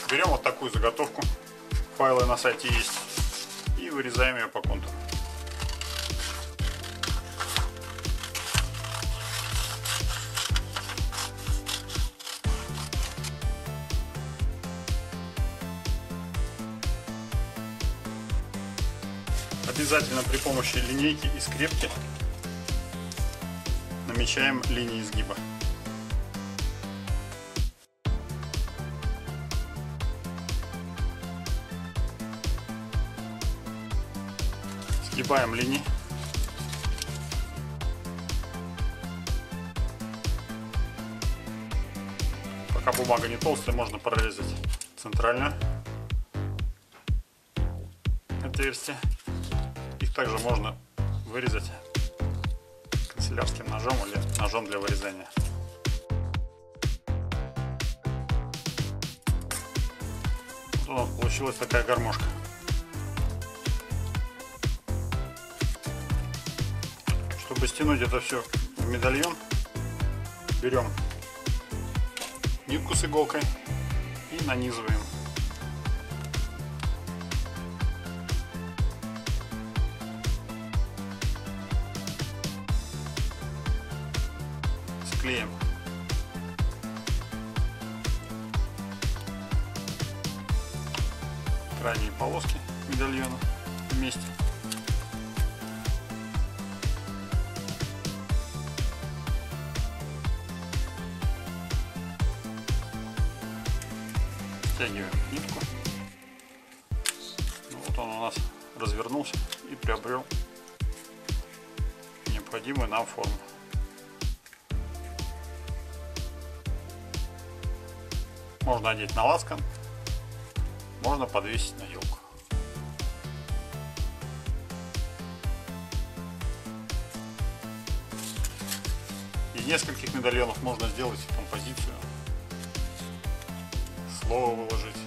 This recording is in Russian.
Берем вот такую заготовку, файлы на сайте есть, и вырезаем ее по контуру. Обязательно при помощи линейки и скрепки намечаем линии изгиба. Сгибаем линии. Пока бумага не толстая, можно прорезать центральное отверстие. Их также можно вырезать канцелярским ножом или ножом для вырезания. Вот у нас получилась такая гармошка. Чтобы стянуть это все в медальон, берем нитку с иголкой и нанизываем. Склеим. Крайние полоски медальона вместе. Стягиваем нитку. Вот он у нас развернулся и приобрел необходимую нам форму. Можно одеть на лацкан, можно подвесить на елку. Из нескольких медальонов можно сделать композицию, слово выложить.